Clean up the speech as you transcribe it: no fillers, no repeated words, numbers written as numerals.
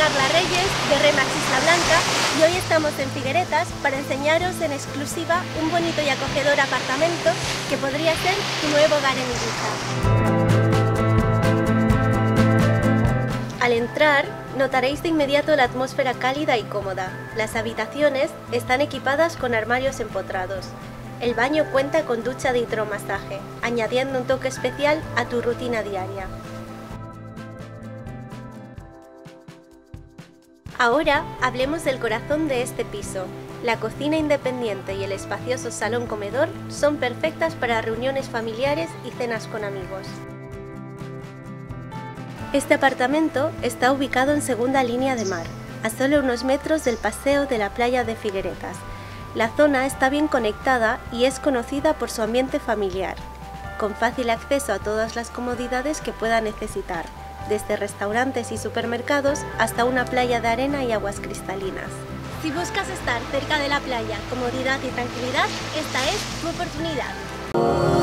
Carla Reyes de Remax Isla Blanca y hoy estamos en Figueretas para enseñaros en exclusiva un bonito y acogedor apartamento que podría ser tu nuevo hogar en Ibiza. Al entrar, notaréis de inmediato la atmósfera cálida y cómoda. Las habitaciones están equipadas con armarios empotrados. El baño cuenta con ducha de hidromasaje, añadiendo un toque especial a tu rutina diaria. Ahora hablemos del corazón de este piso. La cocina independiente y el espacioso salón comedor son perfectas para reuniones familiares y cenas con amigos. Este apartamento está ubicado en segunda línea de mar, a solo unos metros del paseo de la playa de Figueretas. La zona está bien conectada y es conocida por su ambiente familiar, con fácil acceso a todas las comodidades que pueda necesitar, desde restaurantes y supermercados hasta una playa de arena y aguas cristalinas. Si buscas estar cerca de la playa, comodidad y tranquilidad, esta es tu oportunidad.